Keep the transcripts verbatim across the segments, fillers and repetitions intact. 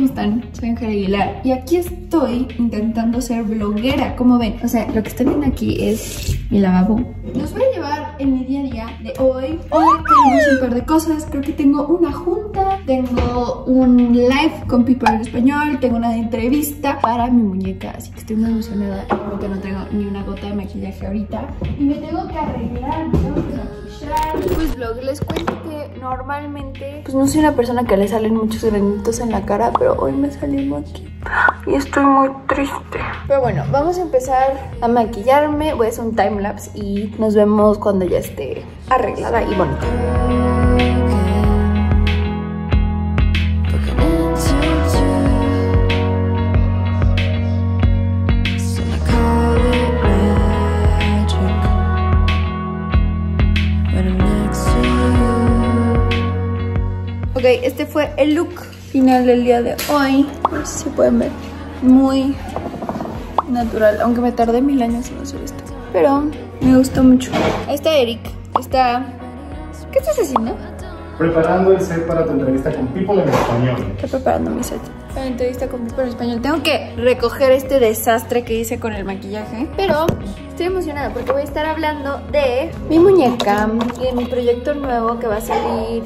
¿cómo están? Soy Ángela Aguilar y aquí estoy intentando ser bloguera, como ven. O sea, lo que están viendo aquí es mi lavabo. Los voy a llevar en mi día a día de hoy. Hoy tenemos un par de cosas, creo que tengo una junta, tengo un live con People en Español, tengo una entrevista para mi muñeca, así que estoy muy emocionada porque no tengo ni una gota de maquillaje ahorita. Y me tengo que arreglar, me tengo que maquillar. Pues vlog, les cuento que normalmente pues no soy una persona que le salen muchos granitos en la cara, pero hoy me salió aquí y estoy muy triste. Pero bueno, vamos a empezar a maquillarme. Voy a hacer un timelapse y nos vemos cuando ya esté arreglada y bonita. Ok, este fue el look final del día de hoy. No sé si pueden ver. Muy natural, aunque me tardé mil años en hacer esto, pero me gustó mucho. Ahí está Eric. Está... ¿Qué estás haciendo? Preparando el set para tu entrevista con People en Español. Estoy preparando mi set para la entrevista con People en Español. Tengo que recoger este desastre que hice con el maquillaje, pero estoy emocionada porque voy a estar hablando de mi muñeca y de mi proyecto nuevo que va a salir.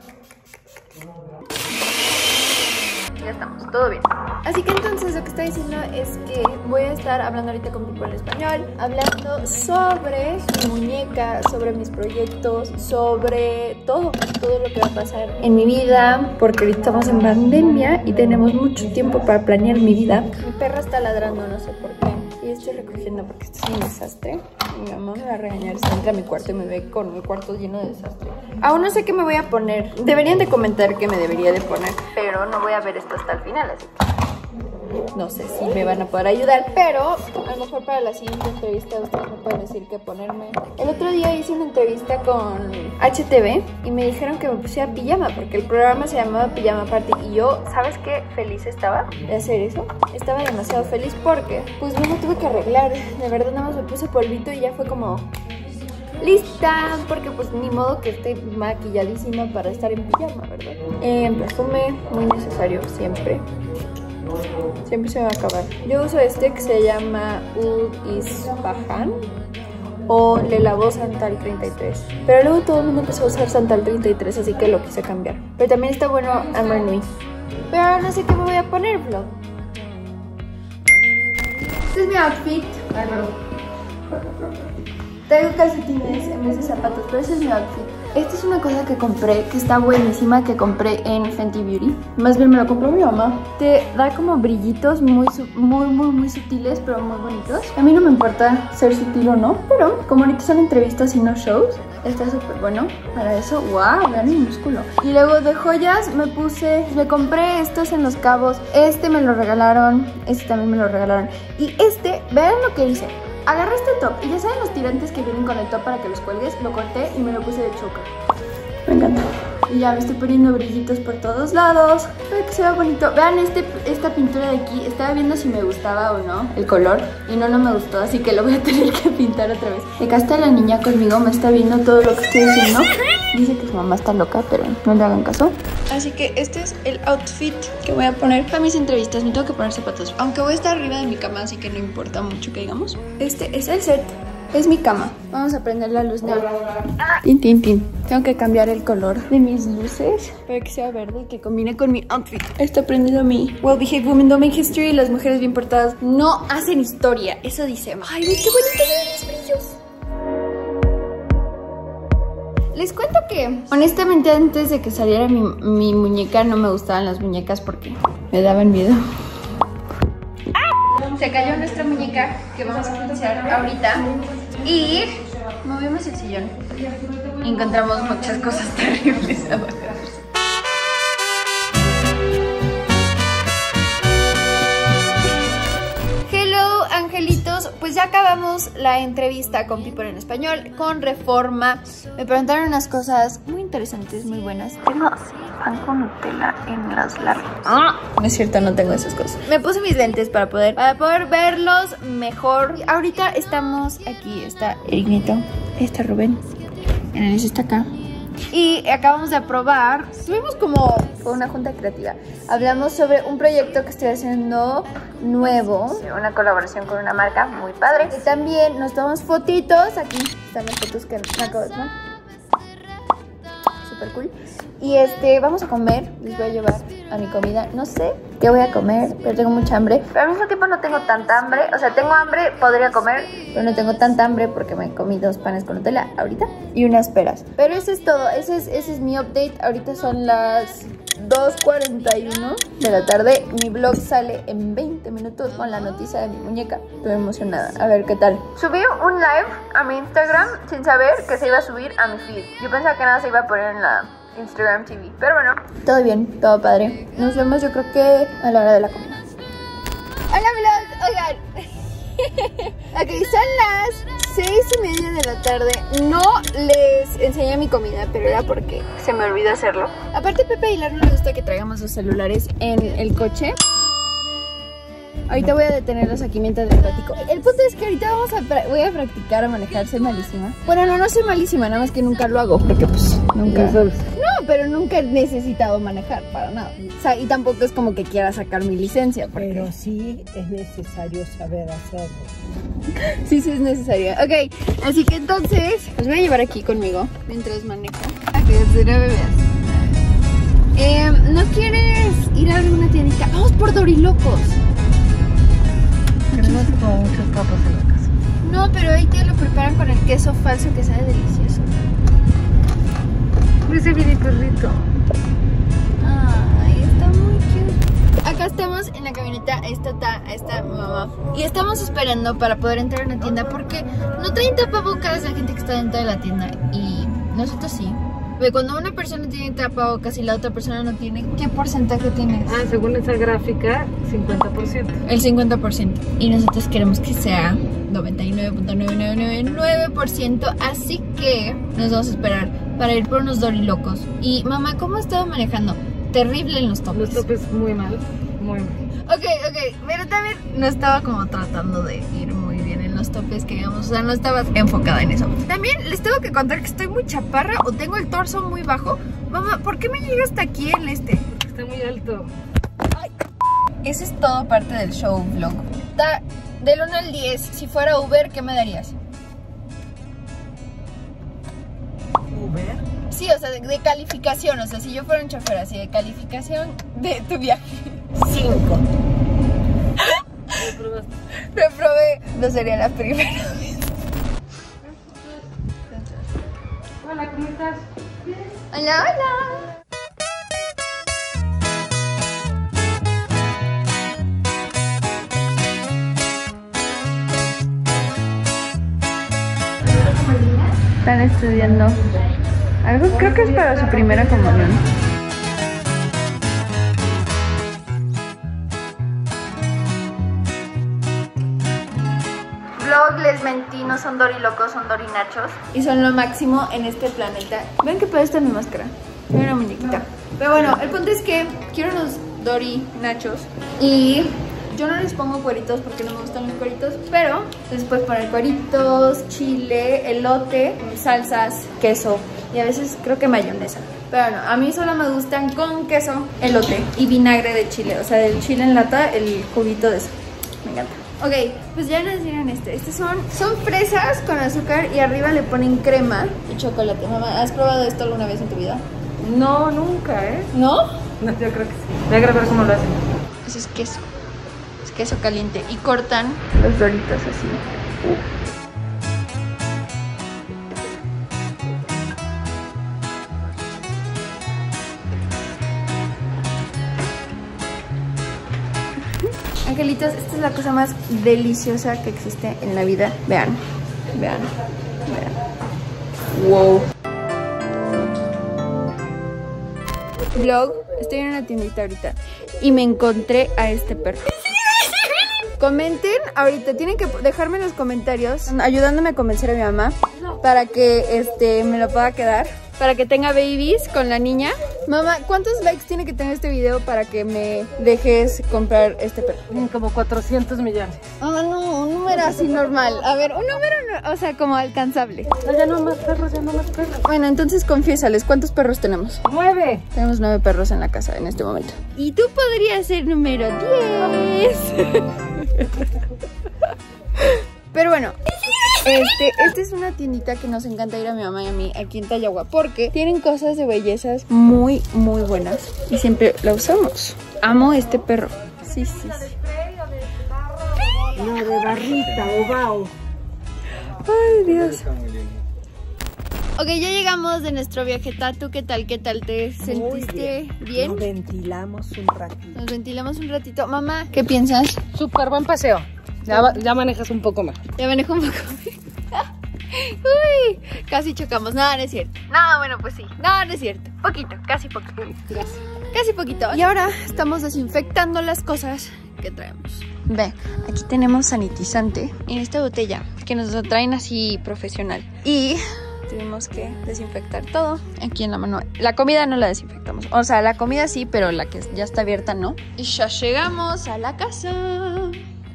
Ya estamos, todo bien. Así que entonces lo que estoy diciendo es que voy a estar hablando ahorita con People en Español, hablando sobre mi muñeca, sobre mis proyectos, sobre todo, todo lo que va a pasar en mi vida, porque ahorita estamos en pandemia y tenemos mucho tiempo para planear mi vida. Mi perra está ladrando, no sé por qué, y estoy recogiendo porque esto es un desastre. Mi mamá me va a regañar si entra a mi cuarto y me ve con mi cuarto lleno de desastre. Aún no sé qué me voy a poner. Deberían de comentar qué me debería de poner, pero no voy a ver esto hasta el final, así que no sé si me van a poder ayudar, pero a lo mejor para la siguiente entrevista ustedes me pueden decir qué ponerme. El otro día hice una entrevista con H T V y me dijeron que me pusiera pijama porque el programa se llamaba Pijama Party y yo, ¿sabes qué? Feliz estaba de hacer eso. Estaba demasiado feliz porque pues no me tuve que arreglar. De verdad nada más me puse polvito y ya fue como... lista, porque pues ni modo que esté maquilladísima para estar en pijama, ¿verdad? Eh, perfume muy necesario siempre. Siempre se me va a acabar. Yo uso este que se llama Oud Isfahan o Le Labo Santal treinta y tres. Pero luego todo el mundo empezó a usar Santal treinta y tres, así que lo quise cambiar. Pero también está bueno Amber Nui. Pero ahora no sé qué me voy a poner, vlog. Este es mi outfit. Ay, perdón. Traigo calcetines en vez de zapatos, pero ese es mi outfit. Esta es una cosa que compré, que está buenísima, que compré en Fenty Beauty. Más bien me lo compró mi mamá. Te da como brillitos muy, muy, muy, muy sutiles, pero muy bonitos. A mí no me importa ser sutil o no, pero como ahorita son entrevistas y no shows, está súper bueno para eso. ¡Wow! Vean mi músculo. Y luego de joyas me puse, me compré estos en Los Cabos. Este me lo regalaron, este también me lo regalaron. Y este, vean lo que hice. Agarré este top y ya saben los tirantes que vienen con el top para que los cuelgues, lo corté y me lo puse de choker. Me encanta. Y ya me estoy poniendo brillitos por todos lados para que se vea bonito. Vean este, esta pintura de aquí. Estaba viendo si me gustaba o no el color y no, no me gustó, así que lo voy a tener que pintar otra vez. Acá está la niña conmigo, me está viendo todo lo que estoy haciendo. Dice que su mamá está loca, pero no le hagan caso. Así que este es el outfit que voy a poner para mis entrevistas. Me tengo que poner zapatos, aunque voy a estar arriba de mi cama, así que no importa mucho que digamos. Este es el set. Es mi cama. Vamos a prender la luz neón. Tin, tin, tin. Tengo que cambiar el color de mis luces para que sea verde y que combine con mi outfit. Está prendido mi Well Behaved Women Don't Make History. Las mujeres bien portadas no hacen historia. Eso dice. Ay, ve qué bonitos son mis brillos. Les cuento que honestamente antes de que saliera mi, mi muñeca no me gustaban las muñecas porque me daban miedo. Se cayó nuestra muñeca que vamos a utilizar ahorita y movimos el sillón y encontramos muchas cosas terribles abajo. Hello, angelitos. Pues ya acabamos la entrevista con People en Español, con Reforma. Me preguntaron unas cosas muy interesantes, muy buenas. Tengo así pan con Nutella en las lágrimas. Ah, no es cierto, no tengo esas cosas. Me puse mis lentes para poder, para poder verlos mejor. Ahorita estamos aquí. Está Erignito, está Rubén, Enelis está acá. Y acabamos de aprobar, tuvimos como una junta creativa. Hablamos sobre un proyecto que estoy haciendo nuevo, una colaboración con una marca muy padre. Y también nos tomamos fotitos, aquí están las fotos que me acabo de tomar. Súper cool. Y este, vamos a comer, les voy a llevar a mi comida. No sé qué voy a comer, pero tengo mucha hambre. Pero al mismo tiempo no tengo tanta hambre. O sea, tengo hambre, podría comer, pero no tengo tanta hambre porque me comí dos panes con Nutella ahorita y unas peras. Pero eso es todo, ese es, ese es mi update. Ahorita son las dos cuarenta y uno de la tarde. Mi vlog sale en veinte minutos con la noticia de mi muñeca. Estoy emocionada, a ver qué tal. Subí un live a mi Instagram sin saber que se iba a subir a mi feed. Yo pensaba que nada se iba a poner en la Instagram T V, pero bueno, todo bien, todo padre. Nos vemos yo creo que a la hora de la comida. Hola vlog, oigan. Ok, son las seis y media de la tarde. No les enseñé mi comida, pero era porque se me olvidó hacerlo. Aparte, Pepe Aguilar no le gusta que traigamos los celulares en el coche. Ahorita voy a detenerlos aquí mientras les platico. El punto es que ahorita vamos a voy a practicar a manejar. Soy malísima. Bueno, no, no soy malísima, nada más que nunca lo hago. Porque pues nunca... No, pero nunca he necesitado manejar para nada. O sea, y tampoco es como que quiera sacar mi licencia. Porque... Pero sí es necesario saber hacerlo. Sí, sí es necesario. Ok, así que entonces los voy a llevar aquí conmigo mientras manejo. A que será bebés. Eh, ¿No quieres ir a alguna tiendita? Vamos por Dorilocos. Tenemos como muchos papas en la casa. No, pero ahí te lo preparan con el queso falso que sabe delicioso. Ese mini perrito. Ay, está muy cute. Acá estamos en la camioneta, esta está, esta mamá. Y estamos esperando para poder entrar a una tienda porque no traen tapabocas la gente que está dentro de la tienda. Y nosotros sí. Cuando una persona tiene tapabocas y la otra persona no tiene, ¿qué porcentaje tienes? Ah, según esa gráfica, cincuenta por ciento. El cincuenta por ciento. Y nosotros queremos que sea noventa y nueve punto nueve nueve nueve nueve por ciento. Así que nos vamos a esperar para ir por unos dorilocos. Y mamá, ¿cómo ha estado manejando? Terrible en los topes. Los topes muy mal, muy mal. Ok, ok, pero también no estaba como tratando de ir muy bien en los topes que digamos, o sea, no estaba enfocada en eso. También les tengo que contar que estoy muy chaparra o tengo el torso muy bajo. Mamá, ¿por qué me llega hasta aquí en este? Porque está muy alto. Ay. Ese es todo parte del show vlog. Da, del uno al diez, si fuera Uber, ¿qué me darías? ¿Uber? Sí, o sea, de, de calificación, o sea, si yo fuera un chofer así, de calificación de tu viaje. Cinco. ¿Lo probaste? Lo probé, no sería la primera vez. Hola, ¿cómo estás? Hola, hola. Están estudiando algo, creo que es para su primera comunión. Vlog, les mentí, no son dorilocos, son dorinachos. Y son lo máximo en este planeta. Ven que puede estar mi máscara. Tiene una muñequita. Pero bueno, el punto es que quiero unos dorinachos. Y yo no les pongo cueritos porque no me gustan los cueritos. Pero les puedes poner cueritos, chile, elote, salsas, queso. Y a veces creo que mayonesa. Pero no, a mí solo me gustan con queso, elote y vinagre de chile. O sea, del chile en lata, el juguito de eso. Me encanta. Ok, pues ya nos dieron este. Estos son, son fresas con azúcar y arriba le ponen crema y chocolate. Mamá, ¿has probado esto alguna vez en tu vida? No, nunca, ¿eh? ¿No? No, yo creo que sí. Voy a grabar cómo lo hacen. Eso es queso. Es queso caliente. Y cortan los doritos así. Uh. Angelitos, esta es la cosa más deliciosa que existe en la vida. Vean, vean, vean. Wow. Vlog, estoy en una tiendita ahorita y me encontré a este perro. Comenten ahorita, tienen que dejarme en los comentarios ayudándome a convencer a mi mamá para que este me lo pueda quedar, para que tenga babies con la niña. Mamá, ¿cuántos likes tiene que tener este video para que me dejes comprar este perro? Como cuatrocientos millones. Ah, no, un número así normal. A ver, un número, o sea, como alcanzable. No, ya no más perros, ya no más perros. Bueno, entonces confiésales, ¿cuántos perros tenemos? Nueve. Tenemos nueve perros en la casa en este momento. Y tú podrías ser número diez. Pero bueno, este, esta es una tiendita que nos encanta ir a mi mamá y a mí aquí en Tayagua porque tienen cosas de bellezas muy, muy buenas y siempre la usamos. Amo este perro. Sí, sí, sí. No, de barrita o bao. Ay, Dios. Ok, ya llegamos de nuestro viaje. ¿Tú qué tal? ¿Qué tal? ¿Te sentiste bien? bien? Nos ventilamos un ratito. Nos ventilamos un ratito. Mamá, ¿qué piensas? Súper buen paseo. Ya, ya manejas un poco más. Ya manejo un poco. Uy, casi chocamos. No, no es cierto. No, bueno, pues sí. No, no es cierto. Poquito, casi poquito. Gracias. Casi poquito. Y ahora estamos desinfectando las cosas que traemos. Ve, aquí tenemos sanitizante en esta botella que nos lo traen así profesional. Y tuvimos que desinfectar todo aquí en la mano. La comida no la desinfectamos. O sea, la comida sí, pero la que ya está abierta no. Y ya llegamos a la casa.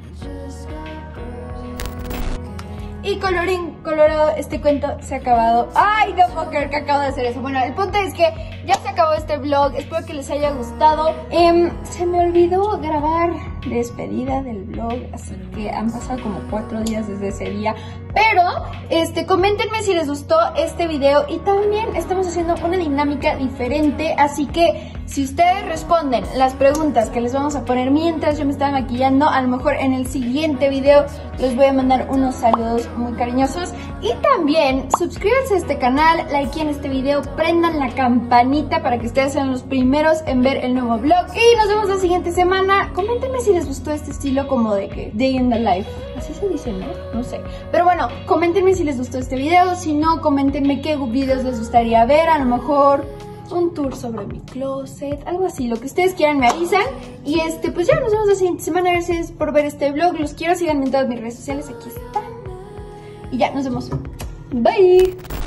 Y colorín colorado, este cuento se ha acabado. Ay, no puedo creer que acabo de hacer eso. Bueno, el punto es que ya se acabó este vlog. Espero que les haya gustado. eh, Se me olvidó grabar despedida del vlog, así que han pasado como cuatro días desde ese día. Pero, este, coméntenme si les gustó este video. Y también estamos haciendo una dinámica diferente, así que si ustedes responden las preguntas que les vamos a poner mientras yo me estaba maquillando, a lo mejor en el siguiente video les voy a mandar unos saludos muy cariñosos. Y también suscríbanse a este canal, likeen este video, prendan la campanita para que ustedes sean los primeros en ver el nuevo vlog. Y nos vemos la siguiente semana. Coméntenme si les gustó este estilo como de que Day in the Life, así se dice, ¿no? No sé. Pero bueno, coméntenme si les gustó este video. Si no, coméntenme qué videos les gustaría ver. A lo mejor un tour sobre mi closet, algo así, lo que ustedes quieran me avisan. Y este, pues ya nos vemos la siguiente semana. Gracias por ver este vlog. Los quiero, síganme en todas mis redes sociales, aquí están. Y ya, nos vemos. Bye.